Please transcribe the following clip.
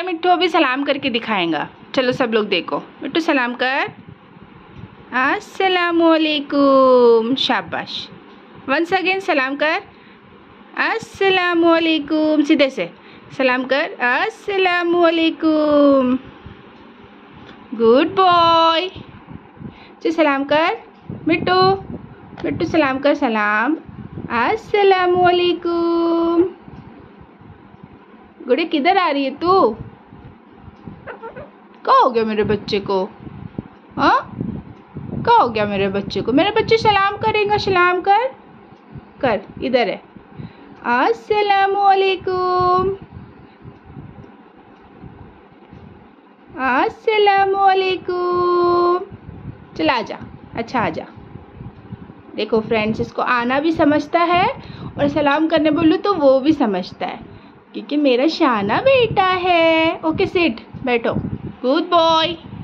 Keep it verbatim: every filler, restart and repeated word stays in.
मिट्टू अभी सलाम करके दिखाएगा। चलो सब लोग देखो, मिट्टू सलाम कर। अस्सलामुअलैकुम, शाबाश। वंस अगेन सलाम कर। अस्सलामुअलैकुम, सीधे से सलाम कर। अस्सलामुअलैकुम, गुड बॉय। चल सलाम कर मिट्टू, मिट्टू सलाम कर। सलाम। अस्सलामुअलैकुम। गुड़े किधर आ रही है तू? क्या हो गया मेरे बच्चे को? हाँ, क्या हो गया मेरे बच्चे को? मेरे बच्चे सलाम करेगा, सलाम कर कर। इधर है। अस्सलामुअलैकुम, अस्सलामुअलैकुम। चल आजा, अच्छा आजा। देखो फ्रेंड्स, इसको आना भी समझता है और सलाम करने बोलूँ तो वो भी समझता है, क्योंकि मेरा शाना बेटा है। ओके सिट, बैठो। Good boy.